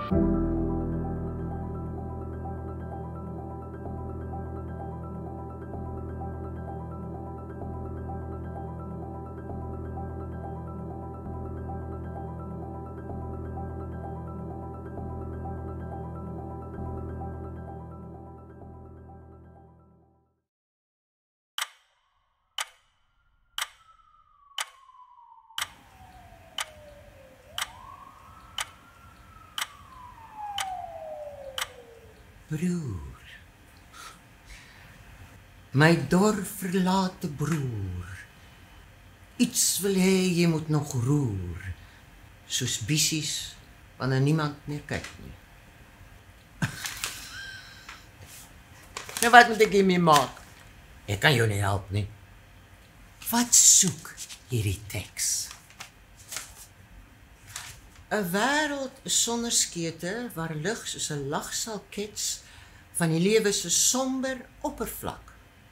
Broer, my dor verlate broer, iets wil hê jy moet nog roer, soos bissies, wanneer niemand meer kyk nie. Nou wat moet ek hiermee maak? Ek kan jou nie help nie. Wat soek hierdie teks? 'n wêreld sonder skete, waar lig soos 'n lag sal kets, van die lewe se somber oppervlak.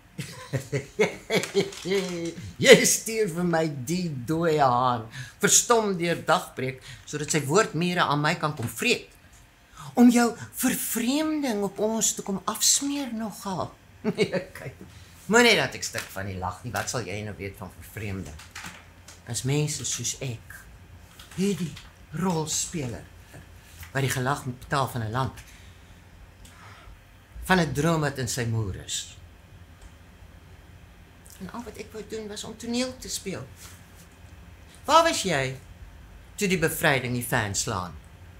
Jy stuur vir my die dooie haan, verstom deur dagbreek, sodat sy woordmure aan my kan kom vreet. Om jou vervreemding op ons te kom afsmeer nogal. Nee, kyk, moenie dat ek stik van die lag nie, wat sal jy nou weet van vervreemding? As mense soos ek, hierdie rolspeler, wat die gelag moet betaal van 'n land, van 'n droom wat in sy moer is. En al wat ek wou doen was om toneel te speel. Waar was jy toe die bevryding die fan slaan?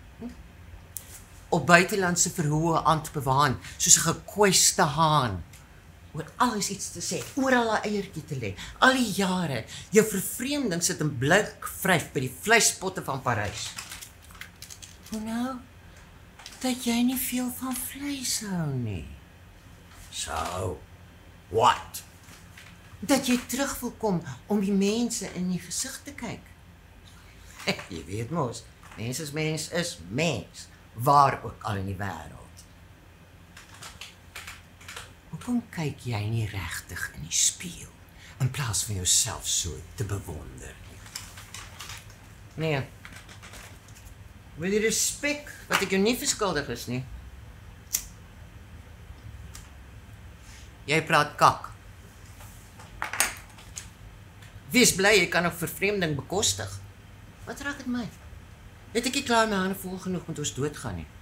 Op buitelandse verhoë aan te bewaan, soos 'n gekweeste haan, oor alles iets te sê, oral 'n eiertjie te lê, al die jare, jou vervreemding sit in blik vryf by die vleispotte van Parys. Hoe nou, dat jy nie veel van vleis hou nie. So, what? Dat jy terug wil kom om die mense in die gesig te kyk. Jy weet mos, mens is mens, waar ook al in die wêreld. Hoekom kyk jy nie regtig in die spieël, in plaas van jouself so te bewonder? Nee, met die respek wat ek jou nie verskuldig is nie. Jy praat kak. Wees bly, jy kan nog vervreemding bekostig. Wat raak het my? Het ek nie klaar my hande vol genoeg met ons doodgaan nie?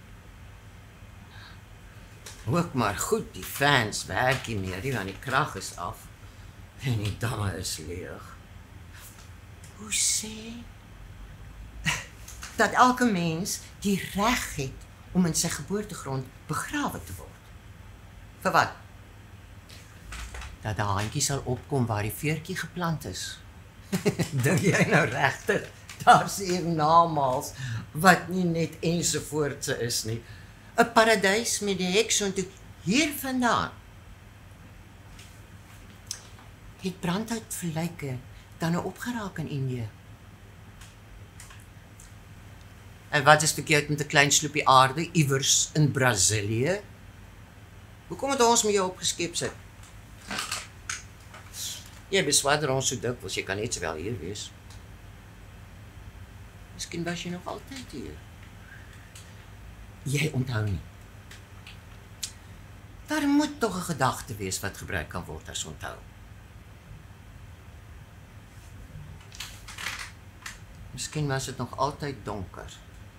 Ook maar goed, die fans werk nie meer, want die krag is af. En die damme is leeg. Hoe sê? Dat elke mens die reg het om in sy geboortegrond begrawe te word. Vir wat? Dat 'n handjie sal opkom waar die veertjie geplant is. Dink jy nou regtig, daar's hiernamaals wat nie net ensovoortse is nie. 'n Paradys met die hek so toe hier vandaan. Het brandhout verlyke dan nou opgeraak in Indië. En wat is verkeerd met 'n klein sloepie aarde iewers in Brasilië? Hoekom het ons met jou opgeskep sit? Jy beswaarder ons so dikwels, jy kan net sowel hier wees. Miskien was jy nog altyd hier. Jy onthou nie. Daar moet tog 'n gedagte wees wat gebruik kan word as onthou. Miskien was dit nog altyd donker.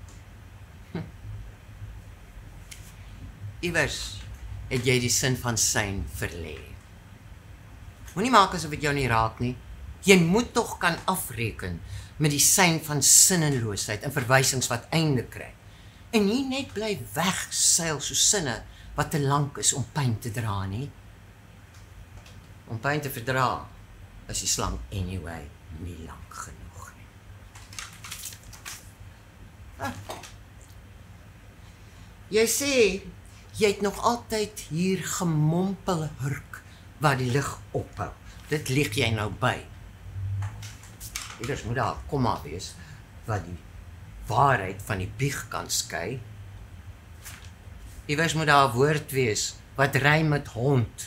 Iewers het jy die sin van syn verlê. Moenie maak asof dit jou nie raak nie. Jy moet tog kan afreken met die sein van sinneloosheid en verwysings wat einde kry. En nie net bly wegseil so sinne wat te lank is om pyn te dra nie. Om pyn te verdra is die slang anyway nie lank genoeg nie. Jy sê, jy het nog altyd hier gemompel hurk waar die lig ophou. Dit lieg jy nou by. Ieders moet daar 'n komma wees wat die waarheid van die bieg kan skei. Iewers moet daar 'n woord wees wat rym met hond.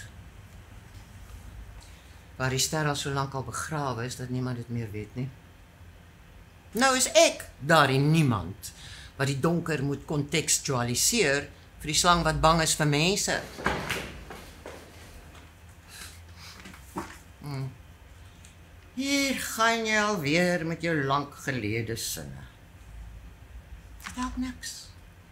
Waar die ster al so lank al begrawe is dat niemand dit meer weet nie. Nou is ek daar die niemand wat die donker moet kontekstualiseer vir die slang wat bang is vir mense. Hier gaan jy alweer met jou lank gelede sinne. Dit help niks.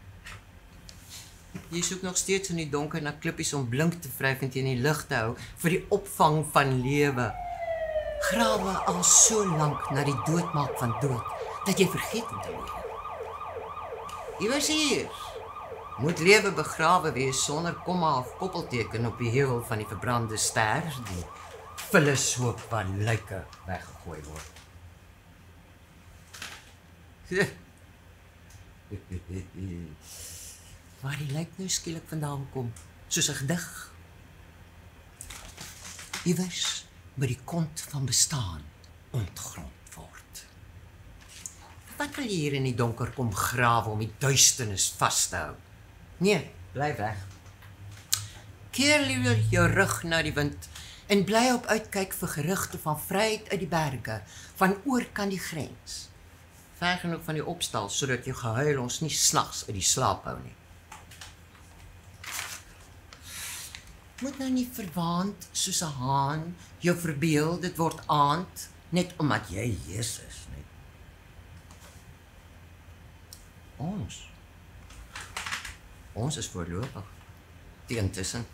Jy soek nog steeds in die donker na klippies om blink te vryf en teen die lig te hou vir die opvang van lewe. Grawe al so lank na die doodmaak van dood, dat jy vergeet om te lewe. Iewers hier moet lewe begrawe wees sonder komma of koppelteken op die heuwel van die verbrande ster, die vullishoop waar lyke weggegooi word. Waar die lijk nou skielik vandaan kom, soos 'n gedig. Iewers by die kont van bestaan ontgrond word. Wat wil jy hier in die donker kom grawe om die duisternis vas te hou? Nee, bly weg. Keer liewer jou rug na die wind en bly op uitkyk vir gerugte van vryheid uit die berge, van oorkant die grens. Ver genoeg van die opstal, sodat jou gehuil ons nie snags uit die slaap hou nie. Moet nou nie verwaand soos 'n haan jou verbeel, dit word aand, net omdat jy Jesus is, nie. Ons is voorlopig, die intussen.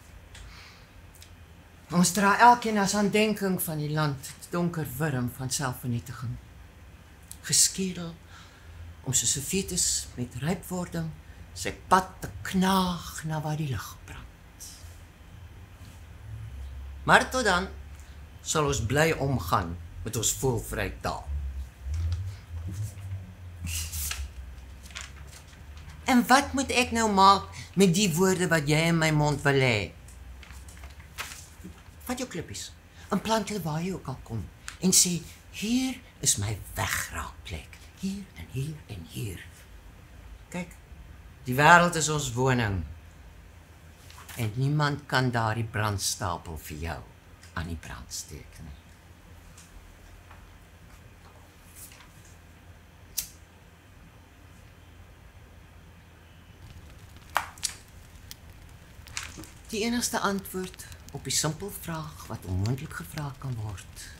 Ons dra elkeen as aandenking van die land, die donker wurm van selfvernietiging. Geskedel om soos 'n fetus met rypwording sy pad te knaag na waar die lig brand. Maar tot dan sal ons bly omgaan met ons voelvry taal. En wat moet ek nou maak met die woorde wat jy in my mond wil hê? Vat jou klippies, en plant hulle waar jy ook al kom, en sê, hier is my wegraakplek, hier en hier en hier. Kyk, die wêreld is ons woning, en niemand kan daardie brandstapel vir jou aan die brand steek nie. Die enigste antwoord op die simpel vraag wat onmoontlik gevra kan word,